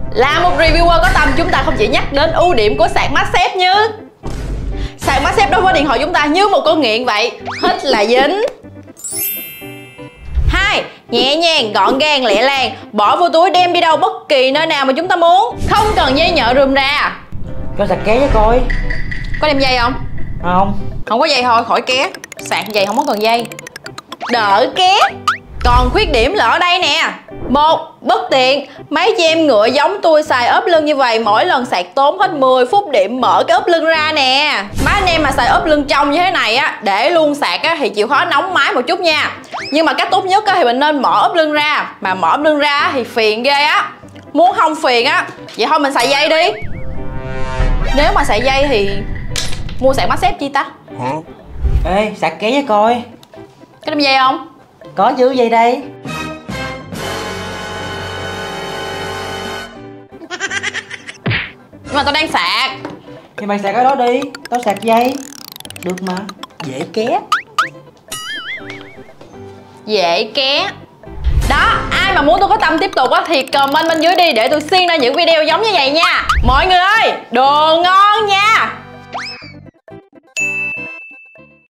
Là một reviewer có tâm, chúng ta không chỉ nhắc đến ưu điểm của sạc MagSafe như sạc MagSafe đối với điện thoại chúng ta như một con nghiện vậy. Hít là dính. 2. Nhẹ nhàng, gọn gàng, lẹ làng. Bỏ vô túi đem đi đâu bất kỳ nơi nào mà chúng ta muốn. Không cần dây nhợ rườm rà. Cho sạc ké với coi. Có đem dây không? Không. Không có dây thôi, khỏi ké. Sạc dây không có cần dây. Đỡ ké. Còn khuyết điểm là ở đây nè. 1. Bất tiện. Mấy chị em ngựa giống tôi xài ốp lưng như vậy, mỗi lần sạc tốn hết 10 phút điện mở cái ốp lưng ra nè. Mấy anh em mà xài ốp lưng trong như thế này á, để luôn sạc á thì chịu khó nóng máy một chút nha. Nhưng mà cách tốt nhất á thì mình nên mở ốp lưng ra. Mà mở ốp lưng ra thì phiền ghê á. Muốn không phiền á, vậy thôi mình xài dây đi. Nếu mà xài dây thì mua sạc MagSafe chi ta? Ê, sạc ké với coi. Có đem dây không? Có chứ, dây đây. Nhưng mà tao đang sạc. Thì mày sạc cái đó đi, tao sạc dây. Được mà, dễ ké. Dễ ké. Đó, ai mà muốn tôi có tâm tiếp tục á thì comment bên dưới đi để tôi xuyên ra những video giống như vậy nha. Mọi người ơi, đồ ngon nha.